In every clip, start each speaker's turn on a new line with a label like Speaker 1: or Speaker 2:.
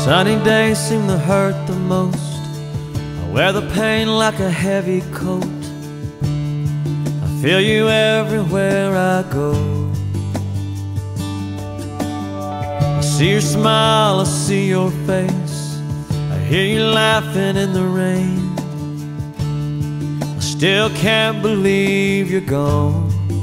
Speaker 1: Sunny days seem to hurt the most. I wear the pain like a heavy coat. I feel you everywhere I go. I see your smile, I see your face, I hear you laughing in the rain. I still can't believe you're gone.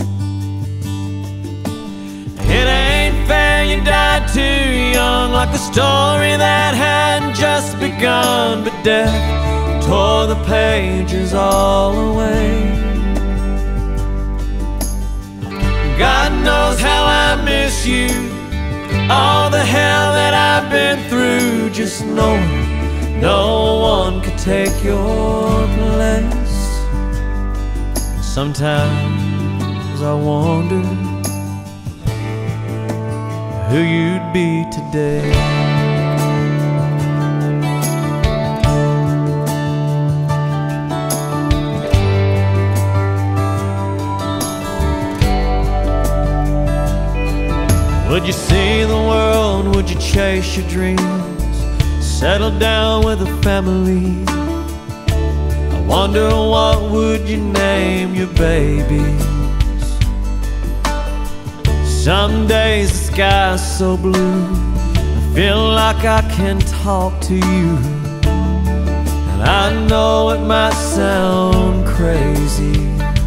Speaker 1: It ain't fair you died too young, like a story that hadn't just begun. But death tore the pages all away. God knows how I miss you, all the hell that I've been through. Just knowing no one could take your place. Sometimes I wonder who you'd be today. Would you see the world? Would you chase your dreams? Settle down with a family? I wonder what would you name your babies? Some days the sky's so blue, I feel like I can talk to you. And I know it might sound crazy.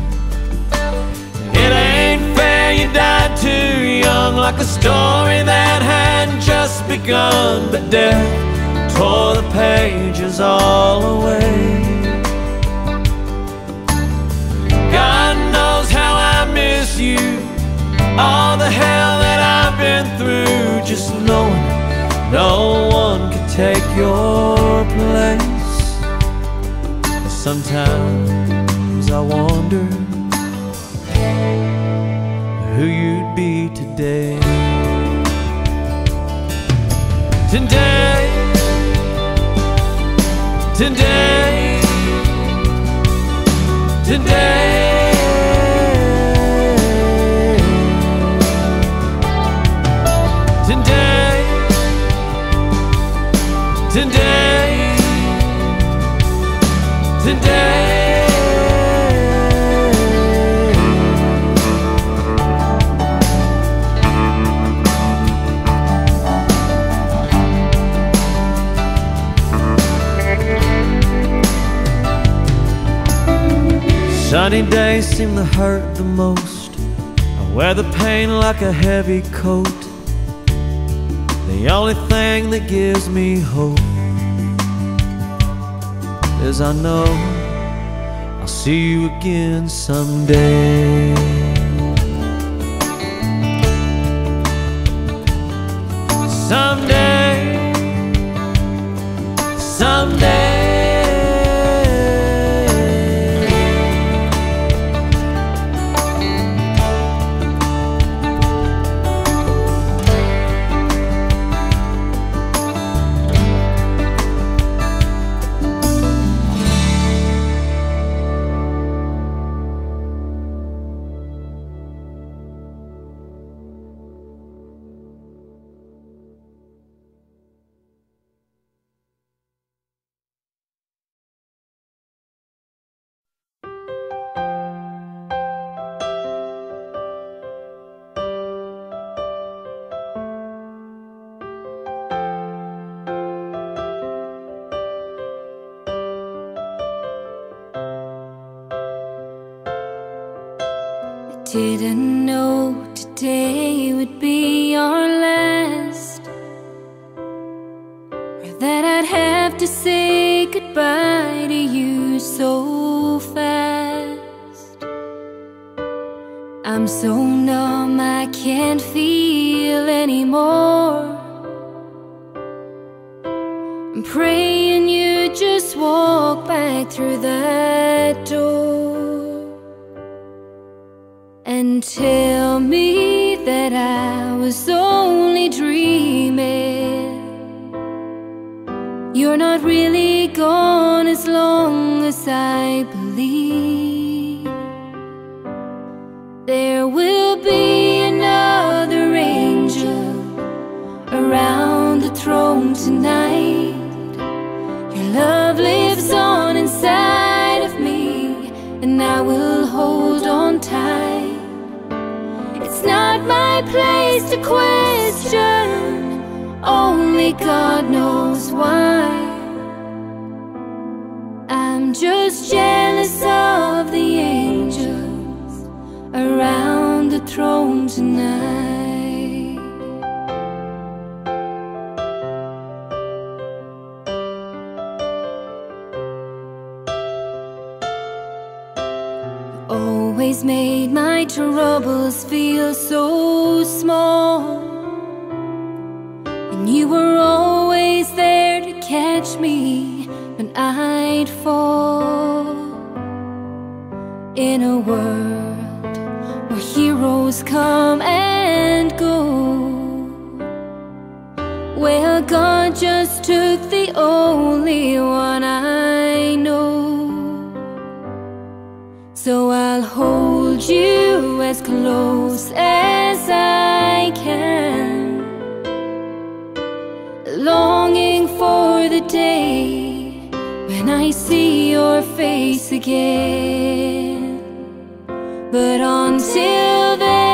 Speaker 1: It ain't fair you died too young, like a story that hadn't just begun. But death tore the pages all away. God knows how I miss you, all the hell that I've been through. Just knowing no one could take your place. Sometimes I wonder who you'd be today. Today, today, today. Today, today, today. Sunny days seem to hurt the most. I wear the pain like a heavy coat. The only thing that gives me hope is I know I'll see you again someday. Someday, someday.
Speaker 2: Didn't know today would be our last, or that I'd have to say goodbye to you so fast. I'm so numb I can't feel anymore. I'm praying you just walk back through that door and tell me that I was only dreaming. You're not really gone as long as I believe. There will be another angel around the throne tonight. I will hold on tight. It's not my place to question, only God knows why. I'm just jealous of the angels around the throne tonight. Always made my troubles feel so small, and you were always there to catch me when I'd fall. In a world where heroes come and go, well, God just took the only one I know. So I'll hold you as close as I can, longing for the day when I see your face again. But until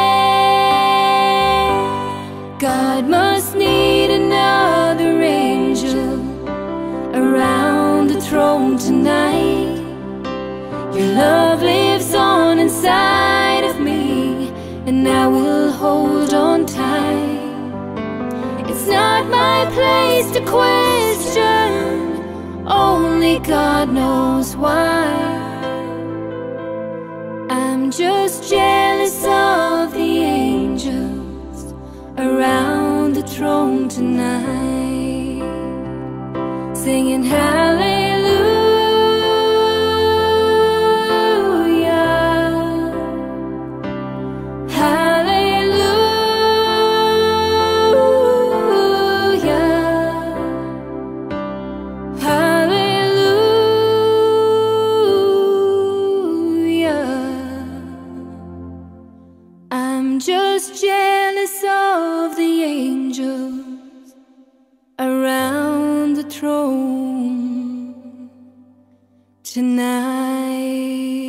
Speaker 2: then, God must need another angel around the throne tonight. Your love lives on inside of me, and I will hold on tight. It's not my place to question, only God knows why. I'm just jealous of the angels around the throne tonight, singing hallelujah. Just jealous of the angels around the throne tonight.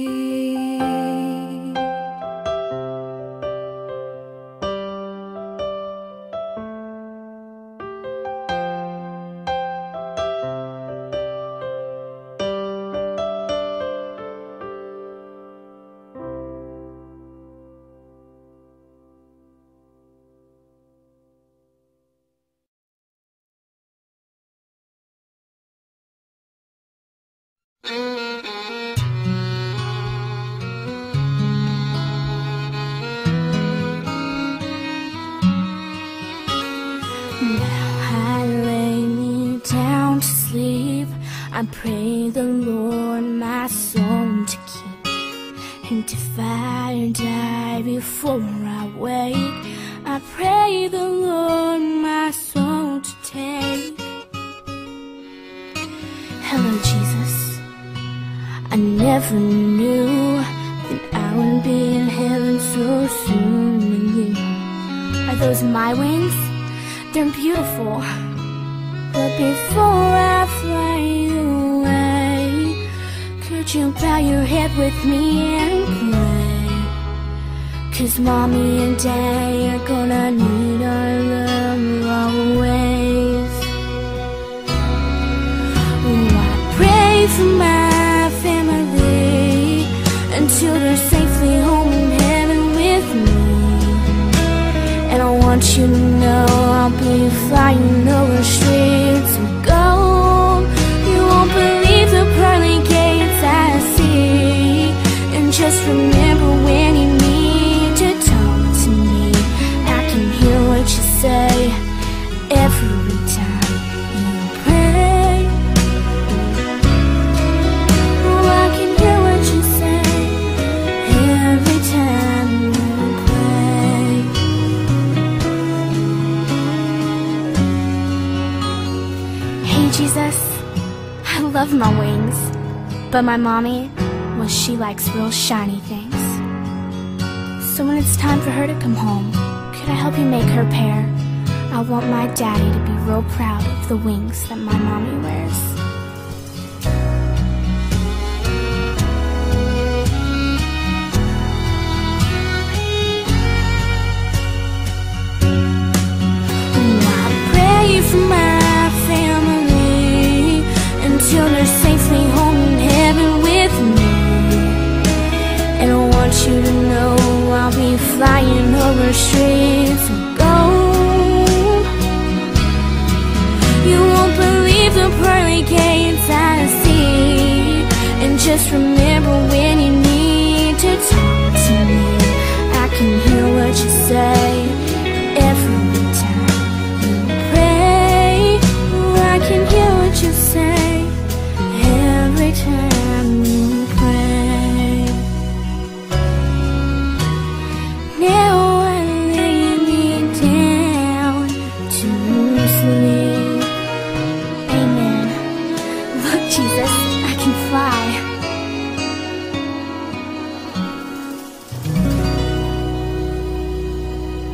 Speaker 3: I pray the Lord my soul to keep, and if I die before I wake, I pray the Lord my soul to take. Hello, Jesus. I never knew that I would be in heaven so soon with you. Are those my wings? They're beautiful. But before I fly away, could you bow your head with me and pray? 'Cause mommy and daddy are gonna need our love always. Oh, I pray for my family until they're safely home in heaven with me. And I want you to know I'll be flying over streets of gold. You won't believe the pearly gates I see. And just remember when you need to talk to me, I can hear what you say every time you pray. Oh, I can hear what you say every time you pray. Hey Jesus, I love my wings, but my mommy, well, she likes real shiny things. So when it's time for her to come home, could I help you make her pair? I want my daddy to be real proud of the wings that my mommy wears. streets of gold. You won't believe the pearly gates I see. And just remember, when you need to talk to me, I can hear what you say every time you pray. Oh, I can hear what you say.